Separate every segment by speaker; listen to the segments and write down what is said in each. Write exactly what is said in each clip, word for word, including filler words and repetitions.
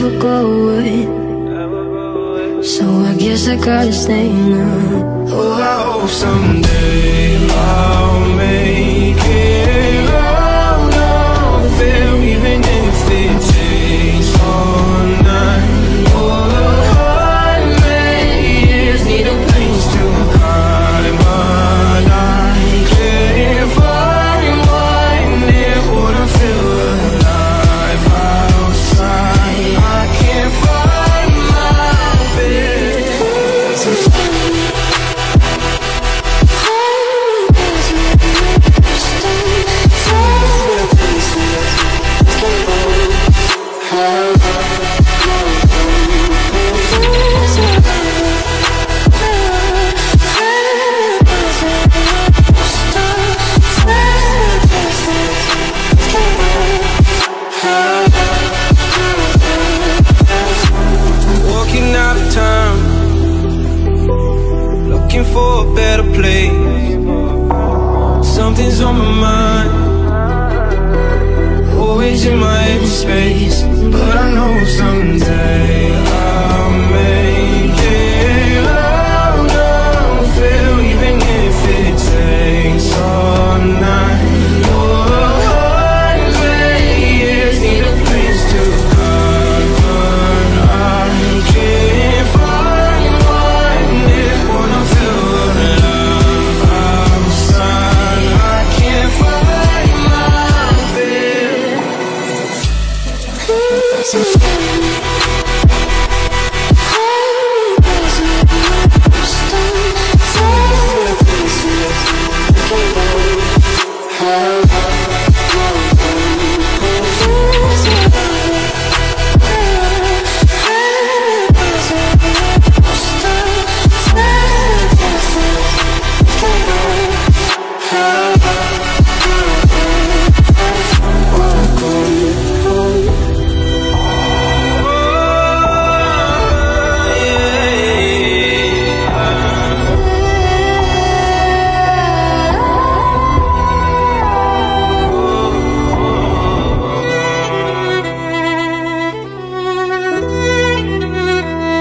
Speaker 1: never go away. So I guess I gotta stay now.
Speaker 2: Oh, I hope someday I'll make it out of there, even if it takes all night. All the hundred years need a place to hide, but I can't find one that would feel alive outside. I can't find my bed. Walking out of town, looking for a better place. Something's on my mind, always in my empty space. But I know someday I'll make it out of here, even if it takes all night. Oh, a hundred years need a place to hide, but I can't find one that wanna feel alive outside. I can't find my bed.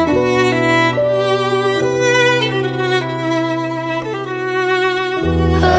Speaker 1: I